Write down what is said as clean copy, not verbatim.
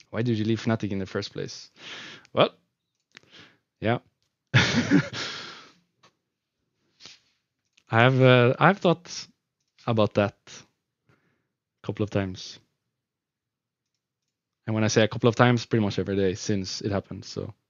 Why did you leave Fnatic in the first place? Well, yeah. I've thought about that a couple of times. And when I say a couple of times, pretty much every day since it happened. So